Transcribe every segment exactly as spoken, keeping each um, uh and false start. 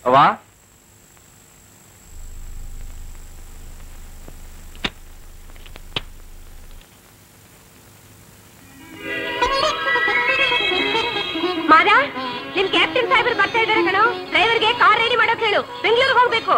ಅವ್ವ ಮಾದ, ನಿಮ್ ಕ್ಯಾಪ್ಟನ್ ಸಾಹೇಬರು ಬರ್ತಾ ಇದಾರೆ ಕಣೋ. ಡ್ರೈವರ್ಗೆ ಕಾರ್ ರೆಡಿ ಮಾಡೋಕ್ ಹೇಳು, ಬೆಂಗಳೂರಿಗೆ ಹೋಗ್ಬೇಕು.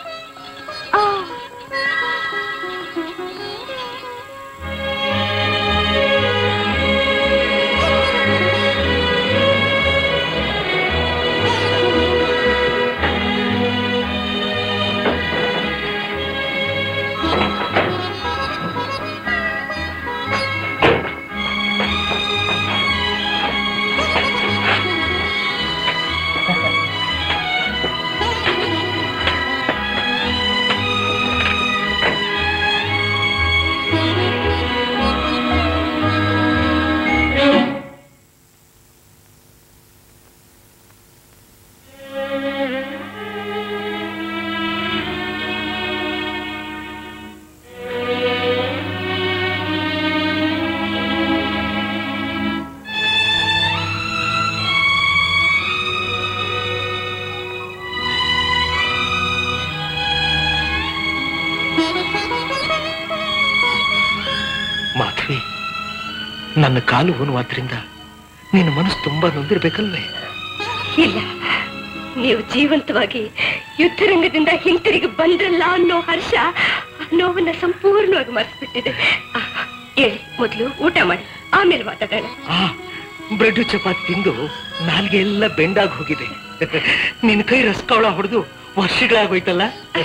ನನ್ನ ಕಾಲು ಹೋನುವಾದ್ರಿಂದ ನಿನ್ನ ಮನಸ್ಸು ತುಂಬಾ ನೊಂದಿರ್ಬೇಕಲ್ವೇ? ಇಲ್ಲ, ನೀವು ಜೀವಂತವಾಗಿ ಯುದ್ಧರಂಗದಿಂದ ಹಿಂತಿರುಗಿ ಬಂದ್ರಲ್ಲ ಅನ್ನೋ ಹರ್ಷ ನೋವನ್ನ ಸಂಪೂರ್ಣವಾಗಿ ಮರೆಸ್ಬಿಟ್ಟಿದೆ. ಹೇಳಿ, ಮೊದಲು ಊಟ ಮಾಡಿ ಆಮೇಲೆ ಮಾತಾಡೋಣ. ಬ್ರೆಡ್ ಚಪಾತಿ ತಿಂದು ನಾಲ್ಗೆ ಎಲ್ಲ ಬೆಂಡಾಗಿ ಹೋಗಿದೆ. ನಿನ್ನ ಕೈ ರಸಕವಳ ಹೊಡೆದು ವರ್ಷಗಳಾಗೋಯ್ತಲ್ಲ.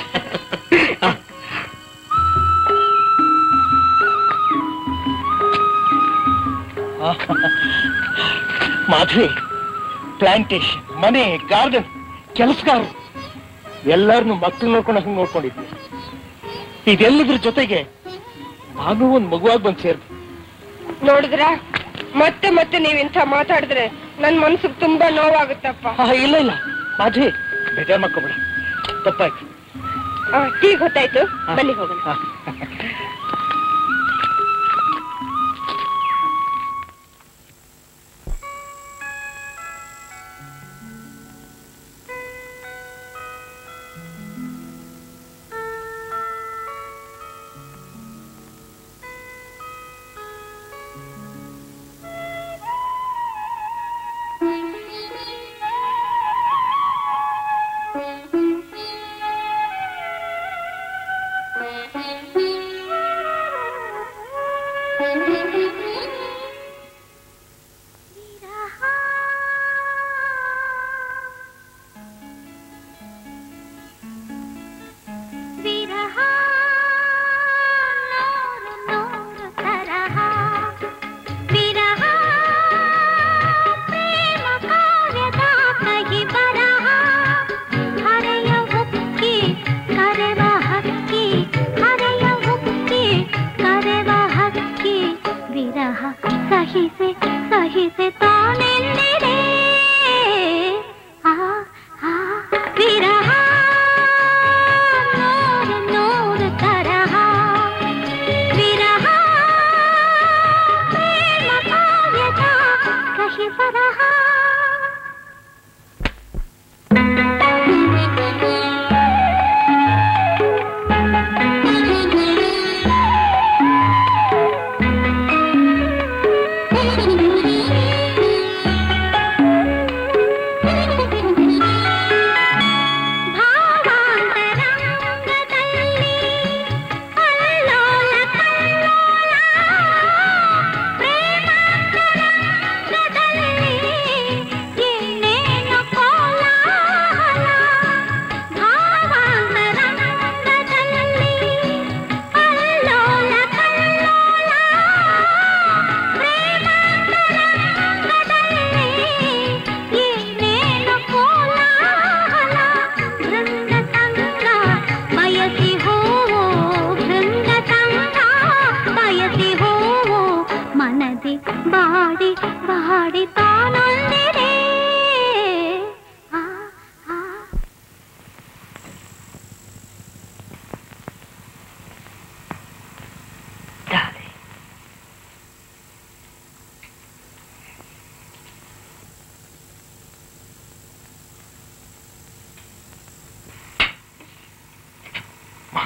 ಮಾಧವಿ, ಪ್ಲಾಂಟೇಶನ್, ಮನೆ, ಗಾರ್ಡನ್, ಕೆಲಸಗಾರ ಎಲ್ಲಾರನ್ನು ಮಕ್ಕಳು ನೋಡ್ಕೊಂಡು ಹಂಗೆ ನೋಡ್ಕೊಂಡಿದ್ವಿ. ಇದೆಲ್ಲದ್ರ ಜೊತೆಗೆ ನಾನು ಒಂದ್ ಮಗುವಾಗಿ ಬಂದು ಸೇರ್ದು. ನೋಡಿದ್ರ, ಮತ್ತೆ ಮತ್ತೆ ನೀವಿಂತ ಮಾತಾಡಿದ್ರೆ ನನ್ ಮನ್ಸಿಗೆ ತುಂಬಾ ನೋವಾಗುತ್ತಪ್ಪ. ಇಲ್ಲ ಇಲ್ಲ ಮಾಧವಿ, ಬೇಜಾರ್ ಮಾಡ್ಕೊಬೇಡ, ತಪ್ಪಾಯ್ತು. ಟೀ ಗೊತ್ತಾಯ್ತು, ಬನ್ನಿ ಹೋಗೋಣ.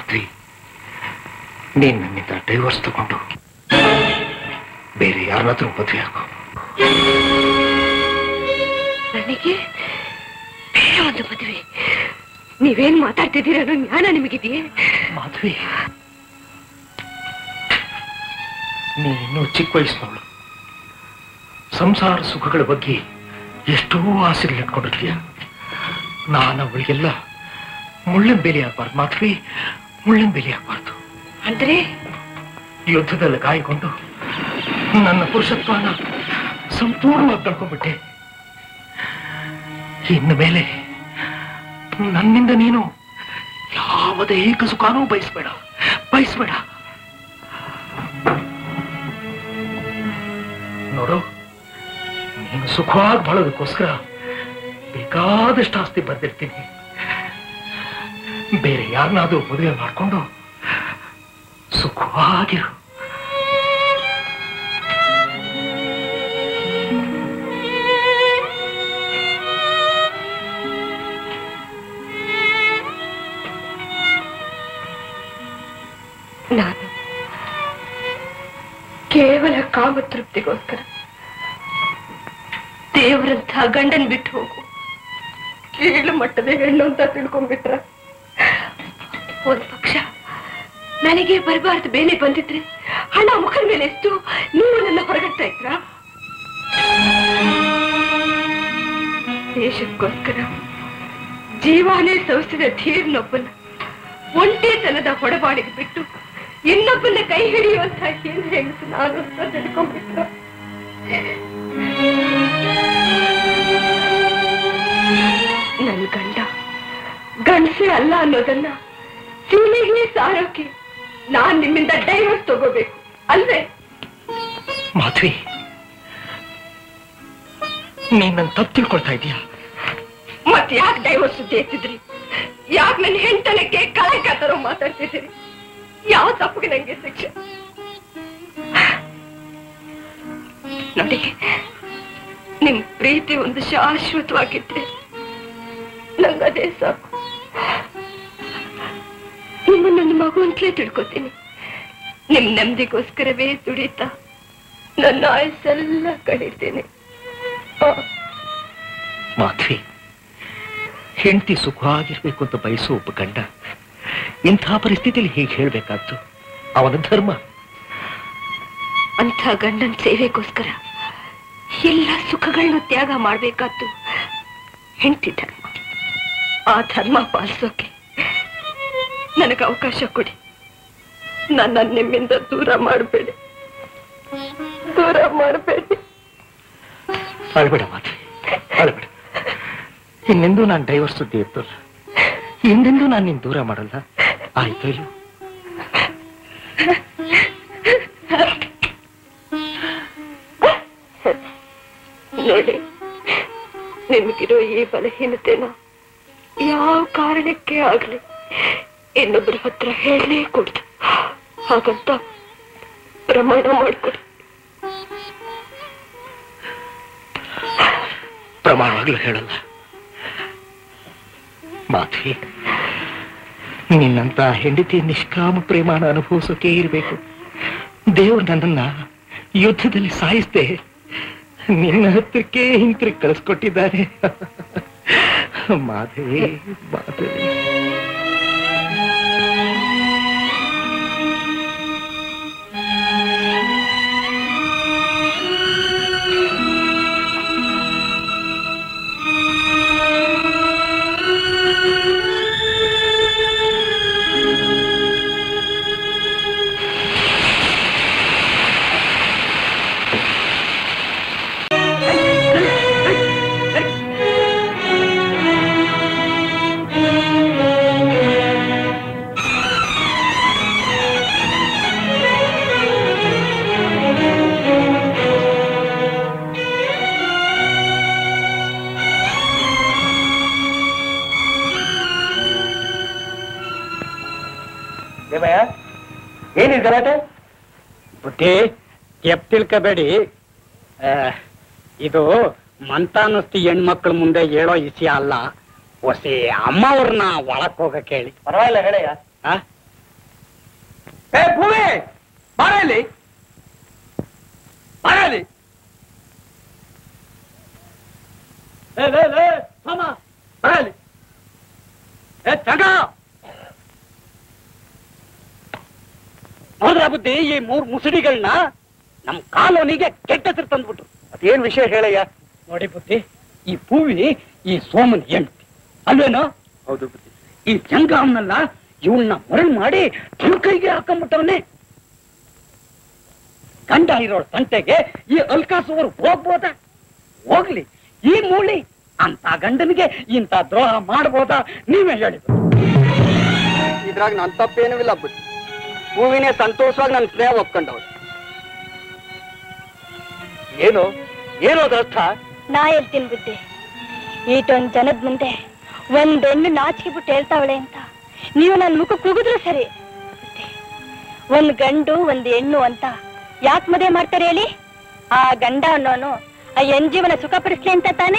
ಮಾತ್ರಿ, ನೀನ್ ನನ್ನಿಂದ ಡೈವರ್ಸ್ ತಗೊಂಡು ಬೇರೆ ಯಾರನ್ನಾದ್ರೂ ಮದುವೆ ಆಗೋ. ನನಗೆ ಬೇರೆ ಒಂದು ಮದುವೆ? ನೀವೇನ್ ಮಾತಾಡ್ತಿದ್ದೀರ ಅನ್ನೋ ಜ್ಞಾನ ನಿಮಗಿದೆಯೇ? ಮಾಧವಿ, ನೀನಿನ್ನೂ ಚಿಕ್ಕ ವಯಸ್ಸಿನವಳು. ಸಂಸಾರ ಸುಖಗಳ ಬಗ್ಗೆ ಎಷ್ಟೋ ಆಸೆಗಳು ಇಟ್ಕೊಂಡಿರ್ತೀಯ. ನಾನು ಅವಳಿಗೆಲ್ಲ ಮುಳ್ಳಿನ ಬೇಲಿ ಆಗ್ಬಾರ್ದು ಮಾಧವಿ, ಮುಳ್ಳಿನ ಬೇಲಿ ಆಗ್ಬಾರ್ದು. ಅಂದ್ರೆ ಯುದ್ಧದಲ್ಲಿ ಗಾಯಗೊಂಡು ನನ್ನ ಪುರುಷತ್ವನ ಸಂಪೂರ್ಣವಾಗಿ ಕಳ್ಕೊಂಡ್ಬಿಟ್ಟೆ. ಇನ್ನು ಮೇಲೆ ನನ್ನಿಂದ ನೀನು ಯಾವುದೇ ಏಕ ಸುಖಾನೂ ಬಯಸ್ಬೇಡ, ಬಯಸ್ಬೇಡ. ನೋಡು, ನೀನು ಸುಖವಾಗಿ ಬಾಳೋದಕ್ಕೋಸ್ಕರ ಬೇಕಾದಷ್ಟು ಆಸ್ತಿ ಬರ್ದಿರ್ತೀನಿ. ಬೇರೆ ಯಾರನ್ನಾದ್ರೂ ಮದುವೆ ಮಾಡ್ಕೊಂಡು ಸುಖವಾಗಿರು. ನಾನು ಕೇವಲ ಕಾಮತೃಪ್ತಿಗೋಸ್ಕರ ದೇವರಂತ ಗಂಡನ್ ಬಿಟ್ಟು ಹೋಗು ಕೀಳು ಮಟ್ಟದ ಹೆಣ್ಣು ಅಂತ ತಿಳ್ಕೊಂಡ್ಬಿಟ್ರ? ಒಂದ್ ಪಕ್ಷ ನನಗೆ ಬರಬಾರ್ದು ಬೇನೆ ಬಂದಿದ್ರೆ ಹಣ ಮುಖದ ಮೇಲೆ ಎಷ್ಟು ನೀವು ನನ್ನ ಹೊರಗಟ್ತಾ ಇದ್ರ? ದೇಶಕ್ಕೋಸ್ಕರ ಜೀವಾನೇ ಸವಿಸಿದ ಧೀರ್ನೊಬ್ಬನ ಒಂಟಿತನದ ಹೊಡಬಾಡಿಗೆ ಬಿಟ್ಟು ಇನ್ನೊಬ್ಬನ ಕೈ ಹಿಡಿಯುವಂತ ಏನ್ ಹೆಂಗಸು ನಾನು ಅಂತ ತಿಳ್ಕೊಂಡ್ಬಿಟ್ರ? ನನ್ ಗಂಡ ಗಂಡಸೇ ಅಲ್ಲ ಅನ್ನೋದನ್ನ ಸೀಮೆಗೆ ಸಾರೋಕೆ ನಾನ್ ನಿಮ್ಮಿಂದ ಡೈವರ್ಸ್ ತಗೋಬೇಕು ಅಲ್ವೇ? ಮಾಧವಿ, ನೀನ್ ನನ್ ತಪ್ಪು ತಿಳ್ಕೊಳ್ತಾ ಇದೀಯ. ಮತ್ ಯಾಕೆ ಡೈವರ್ಸ್ ಸುದ್ದಿ ಎತ್ತಿದ್ರಿ? ಯಾಕೆ ನನ್ನ ಹೆಂಡತನಕ್ಕೆ ಕಳಂಕ ತರೋ ಮಾತಾಡ್ತಿದ್ದೀರಿ? ಯಾವ ತಪ್ಪಿಗೆ ನಂಗೆ ಶಿಕ್ಷೆ? ನೋಡಿ, ನಿಮ್ ಪ್ರೀತಿ ಒಂದು ಶಾಶ್ವತವಾಗಿದ್ರೆ ನಂಗದೇ ಸಾಕು. ನಿಮ್ಮ ನನ್ನ ಮಗು ಅಂತಲೇ ತಿಳ್ಕೊತೀನಿ. ನಿಮ್ ನೆಮ್ಮದಿಗೋಸ್ಕರವೇ ದುಡಿತಾ ನನ್ನ ಆಯಸ್ಸೆಲ್ಲ ಕಳೀತೇನೆ. ಮಾಧವಿ, ಹೆಂಡತಿ ಸುಖವಾಗಿರ್ಬೇಕು ಅಂತ ಬಯಸೋ ಒಬ್ಬ ಗಂಡ ಇಂಥ ಪರಿಸ್ಥಿತಿಯಲ್ಲಿ ಹೀಗೆ ಹೇಳ್ಬೇಕಾದ್ದು ಅವನ ಧರ್ಮ. ಅಂಥ ಗಂಡನ ಸೇವೆಗೋಸ್ಕರ ಎಲ್ಲ ಸುಖಗಳನ್ನ ತ್ಯಾಗ ಮಾಡ್ಬೇಕಾದ್ದು ಹೆಂಡತಿ ಧರ್ಮ. ಆ ಧರ್ಮ ಪಾಲಿಸೋಕೆ ನನಗೆ ಅವಕಾಶ ಕೊಡಿ. ನನ್ನ ನಿಮ್ಮಿಂದ ದೂರ ಮಾಡಬೇಡಿ, ದೂರ ಮಾಡಬೇಡಿ. ಅಳ್ಬೇಡ ಮಾಧವಿ, ಅಳ್ಬೇಡ. ಇನ್ನೆಂದೂ ನಾನು ಡೈವರ್ಸ್ ಸುದ್ದಿ ಇರ್ತಲ್ಲ, ಹಿಂದೆಂದೂ ನಾನು ನಿನ್ ದೂರ ಮಾಡಲ್ಲ. ಆಯ್ತು ಇಲ್ಲ? ನೋಡಿ, ನಿಮಗಿರೋ ಈ ಬಲಹೀನತೆನ ಯಾವ ಕಾರಣಕ್ಕೆ ಆಗ್ಲಿ ಇನ್ನೊಬ್ಬರ ಹತ್ರ ಹೇಳಲೇ ಕೊಡ್ತು. ಹಾಗಂತ ಪ್ರಮಾಣ ಮಾಡ್ಕೊಡಿ. ಪ್ರಮಾಣವಾಗ್ಲೂ ಹೇಳಲ್ಲ ಮಾಧವಿ. ನಿನ್ನಂತ ಹೆಂಡತಿ ನಿಷ್ಕಾಮ ಪ್ರೇಮಾನ ಅನುಭವಿಸೋಕೆ ಇರಬೇಕು. ದೇವರು ನನ್ನನ್ನ ಯುದ್ಧದಲ್ಲಿ ಸಾಯಿಸ್ದೆ ನಿನ್ನ ಹತ್ರಕ್ಕೆ ಹಿಂತಿರುಗಿ ಕಳಿಸ್ಕೊಟ್ಟಿದ್ದಾರೆ. ಮಾಧವಿ, ಮಾಧವಿ. ಏನಿದೆ ಗಲಾಟೆ? ಬುದ್ಧಿ ಎಪ್ ತಿಳ್ಕಬೇಡಿ. ಇದು ಮಂತಾನಸ್ತಿ ಹೆಣ್ಮಕ್ಳ ಮುಂದೆ ಹೇಳೋ ವಿಷಯ ಅಲ್ಲ. ಹೊಸಿ ಅಮ್ಮವ್ರನ್ನ ಒಳಕ್ ಹೋಗಕ್ ಹೇಳಿ. ಪರವಾಗಿಲ್ಲ ಹೇಳಯ್ಯ. ಏ ಭೂಮಿ ಬಾರಲ್ಲಿ ಬಾರಲ್ಲಿ ಲೇ ಲೇ ಲೇ ಸೋಮ ಬಾರಲ್ಲಿ ಏ ಚಂಗ ನೋಡ್ರ ಬುದ್ಧಿ ಈ ಮೂರ್ ಮುಸುಡಿಗಳನ್ನ ನಮ್ ಕಾಲೋನಿಗೆ ಕೆಟ್ಟ ಹೆಸರು ತಂದ್ಬಿಟ್ರು. ಅದೇನ್ ವಿಷಯ ಹೇಳಯ್ಯ? ನೋಡಿ ಬುದ್ಧಿ, ಈ ಪೂವಿ ಈ ಸೋಮನ್ ಹೆಂಡ್ತಿ ಅಲ್ವೇನೋ? ಹೌದು ಬುದ್ಧಿ. ಈ ಜಂಗ ಅವನಲ್ಲ ಇವಳನ್ನ ಮರಳು ಮಾಡಿ ಕೈಗೆ ಹಾಕೊಂಡ್ಬಿಟ್ಟವನೇ. ಗಂಡ ಇರೋಳ ತಂಟೆಗೆ ಈ ಅಲ್ಕಾಸುವರು ಹೋಗ್ಬೋದ? ಹೋಗ್ಲಿ, ಈ ಮೂಳಿ ಅಂತ ಗಂಡನಿಗೆ ಇಂಥ ದ್ರೋಹ ಮಾಡ್ಬೋದಾ? ನೀವೇ ಹೇಳಿ. ಇದ್ರಾಗ ನನ್ ತಪ್ಪೇನೂ ಇಲ್ಲ ಬುದ್ಧಿ. ಹೂವಿನೇ ಸಂತೋಷವಾಗಿ ನನ್ನ ಸ್ನೇಹ ಒಪ್ಕೊಂಡವ್ರು. ಏನು ಏನೋದ ಅರ್ಥ? ನಾ ಹೇಳ್ತೀನಿ ಬುದ್ಧಿ. ಈಟೊಂದ್ ಜನದ ಮುಂದೆ ಒಂದ್ ಹೆಣ್ಣು ನಾಚಿಕೆ ಬಿಟ್ಟು ಹೇಳ್ತಾವಳೆ ಅಂತ ನೀವು ನನ್ನ ಮುಖ ಕೂಗಿದ್ರು ಸರಿ. ಒಂದ್ ಗಂಡು ಒಂದ್ ಹೆಣ್ಣು ಅಂತ ಯಾಕೆ ಮದುವೆ ಮಾಡ್ತಾರೆ ಹೇಳಿ? ಆ ಗಂಡ ಅನ್ನೋನು ಆ ಹೆಣ್ ಜೀವನ ಸುಖ ಪಡಿಸ್ಲಿ ಅಂತ ತಾನೆ.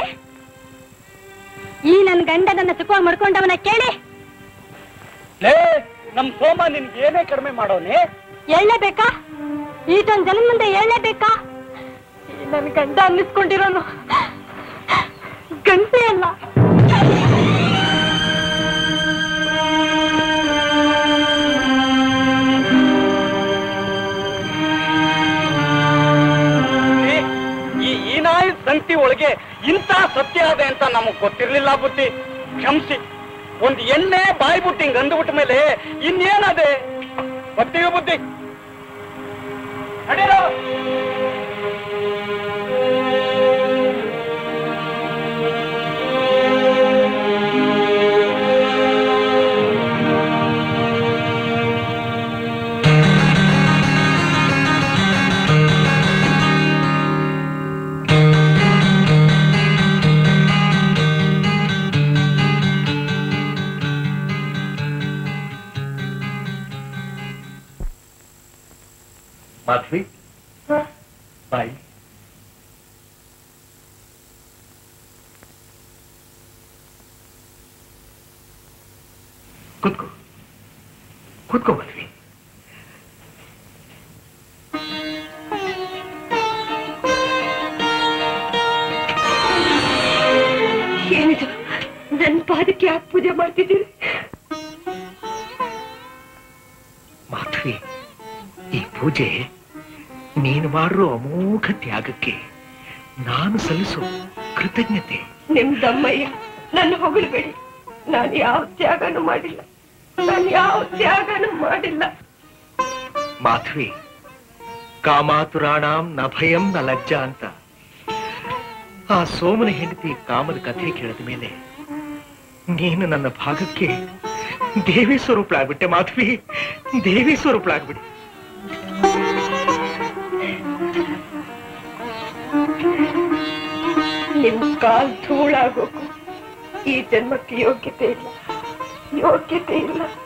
ಈ ನನ್ ಗಂಡ ನನ್ನ ಸುಖವಾಗಿ ಮಾಡ್ಕೊಂಡವನ ಕೇಳಿ. ನಮ್ ಸೋಮ ನಿನ್ಗೆ ಏನೇ ಕಡಿಮೆ ಮಾಡೋನೆ? ಹೇಳಲೇಬೇಕಾ? ಈಟೊಂದ್ ಜನದ ಮುಂದೆ ಹೇಳಲೇಬೇಕಾ? ನನ್ ಗಂಡ ಅನ್ನಿಸ್ಕೊಂಡಿರೋನು ಗಂಟೆ ಅಲ್ಲ. ಈ ಈನಾಯಿ ಸಂತಿ ಒಳಗೆ ಇಂಥ ಸತ್ಯ ಅದೆ ಅಂತ ನಮಗ್ ಗೊತ್ತಿರ್ಲಿಲ್ಲ ಬುದ್ಧಿ. ಕ್ಷಮಿಸಿ. ಒಂದ್ ಎಣ್ಣೆ ಬಾಯಿ ಬಿಟ್ಟು ಹಿಂಗ್ ಅಂದ್ಬಿಟ್ಟ ಮೇಲೆ ಇನ್ನೇನದೆ? ಗೊತ್ತೀವಿ ಬುದ್ಧಿ. ನಡೀರೋ. ಮಾಧವಿ ಬಾಯ್. ಕೂತ್ಕೋ ಕೂತ್ಕೋ ಮಾಧವಿ. ಏನಿದು? ನನ್ನ ಪಾದಕ್ಕೆ ಯಾಕೆ ಪೂಜೆ ಮಾಡ್ತಿದ್ದೀರಿ? ಮಾಧವಿ, ಈ ಪೂಜೆ ನೀನು ಮಾಡಿರೋ ಅಮೋಘ ತ್ಯಾಗಕ್ಕೆ ನಾನು ಸಲ್ಲಿಸೋ ಕೃತಜ್ಞತೆ. ನಿಮ್ದಮ್ಮಯ್ಯ, ನನ್ನ ಹೊಗಳ್ಬೇಡಿ. ನಾನು ಯಾವ ತ್ಯಾಗನೂ ಮಾಡಿಲ್ಲ. ನಾನು ಯಾವ ತ್ಯಾಗನೂ ಮಾಡಿಲ್ಲ. ಮಾಧವಿ, ಕಾಮಾತುರಾಣಾಂ ನ ಭಯಂ ನ ಲಜ್ಜಾ ಅಂತ ಆ ಸೋಮನ ಹೆಂಡತಿ ಕಾಮದ ಕಥೆ ಕೇಳಿದ ಮೇಲೆ ನೀನು ನನ್ನ ಭಾಗಕ್ಕೆ ದೇವಿ ಸ್ವರೂಪಳಾಗ್ಬಿಟ್ಟೆ ಮಾಧವಿ. ದೇವಿ ಸ್ವರೂಪಳಾಗ್ಬಿಟ್ಟೆ. ನಿಮ್ ಕಾಲ್ ಧೂಳಾಗೋಕು ಈ ಜನ್ಮಕ್ಕೆ ಯೋಗ್ಯತೆ ಇಲ್ಲ, ಯೋಗ್ಯತೆ ಇಲ್ಲ.